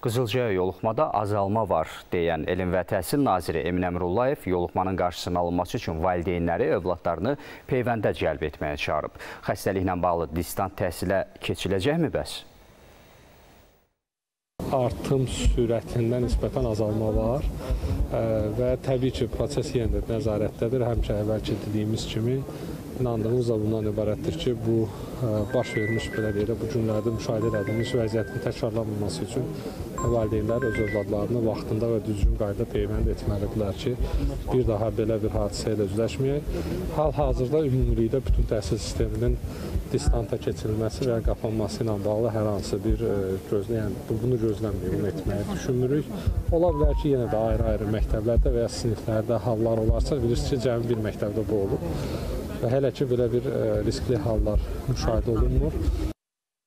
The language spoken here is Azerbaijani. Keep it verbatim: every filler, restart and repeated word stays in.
Qızılcaya yoluxmada azalma var deyən Elm və Təhsil naziri Emin Əmrullayev yoluxmanın qarşısının alınması üçün valideynləri övladlarını peyvəndə cəlb etməyə çağırıb. Xəstəliklə bağlı distant təhsilə keçiləcəkmi bəs? Artım sürətində nisbətən azalma var və təbii ki, proses yenə də nəzarətdədir. Həmişə əvvəlki dediyimiz kimi inandığımız da bundan ibarətdir ki, bu baş vermiş belə deyək, bu günlərdə müşahidə edilmiş vəziyyətin təkrarlanmaması üçün valideynlər öz övladlarını vaxtında və düzgün qaydada peyvənd etməlidirlər ki, bir daha belə bir hadisə ilə üzləşməyək. Hal-hazırda ümumilikdə bütün təhsil sisteminin distanta keçirilməsi və qapanması ilə bağlı hər hansı bir gözləyən, bunu gözləməyik, bunu etməyi düşünmürük. Ola bilər ki, yenə də ayrı-ayrı məktəblərdə və ya siniflərdə hallar olarsa, bilirsiniz ki, cəmi bir məktəbdə bu olur. Və hələ ki, belə bir riskli hallar müşahidə olunmur.